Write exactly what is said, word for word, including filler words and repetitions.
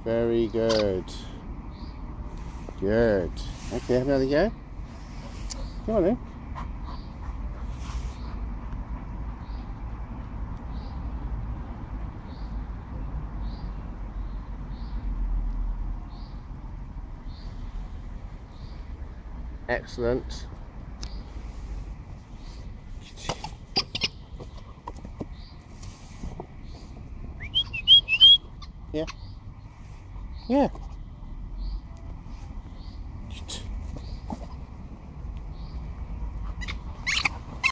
Very good. Good. Okay, have another go. Go on then. Excellent. Yeah. Yeah.